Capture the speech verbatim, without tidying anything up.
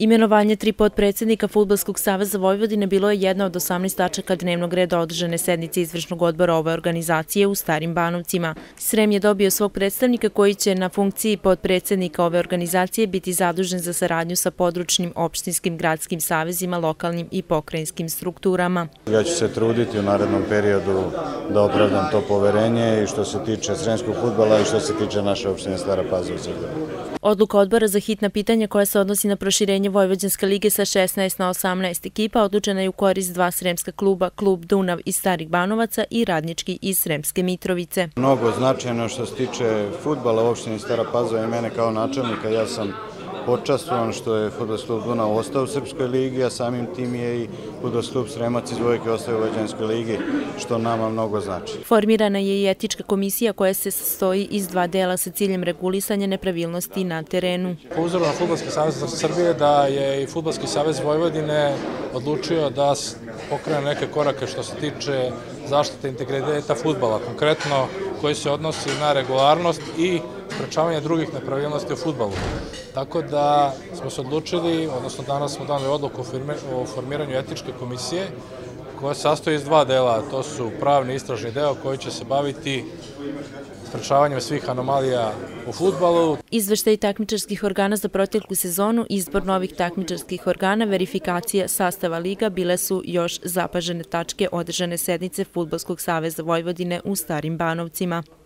Imenovanje tri potpredsednika Fudbalskog saveza Vojvodine bilo je jedna od osamnaest tačaka dnevnog reda održane sednice izvršnog odbora ove organizacije u Starim Banovcima. Srem je dobio svog predstavnika koji će na funkciji potpredsednika ove organizacije biti zadužen za saradnju sa područnim, opštinskim, gradskim savezima, lokalnim i pokrajinskim strukturama. Ja ću se truditi u narednom periodu da opravdam to poverenje i što se tiče sremskog fudbala i što se tiče naše opštine Stara Pazova. Odluka odbora za hitna pitanja koja se odnosi na proširenje Vojvođanske lige sa šesnaest na osamnaest ekipa odlučena je u korist dva sremska kluba, klub Dunav iz Starih Banovaca i Radnički iz Sremske Mitrovice. Mnogo značajno što se tiče fudbala u opštini Stara Pazova i mene kao načelnika, ja sam počastvovan što je Fudbalski klub Dunav ostao u Srpskoj ligi, a samim tim je i Fudbalski klub Sremac iz Vojke ostao u Vojvođanskoj ligi, što nama mnogo znači. Formirana je i etička komisija koja se sastoji iz dva dela sa ciljem regulisanja nepravilnosti na terenu. Po uzoru na Fudbalski savez Srbije da je i Fudbalski savez Vojvodine odlučio da pokrene neke korake što se tiče zaštite integriteta fudbala, konkretno koji se odnosi na regularnost i sprečavanje drugih nepravilnosti u fudbalu. Tako da smo se odlučili, odnosno danas smo dali odluku o formiranju etičke komisije koja se sastoji iz dva dela, to su pravni istražni deo koji će se baviti sprečavanjem svih anomalija u fudbalu. Izveštaj takmičarskih organa za proteklu sezonu, izbor novih takmičarskih organa, verifikacija sastava liga bile su još zapažene tačke održane sednice Fudbalskog saveza Vojvodine u Starim Banovcima.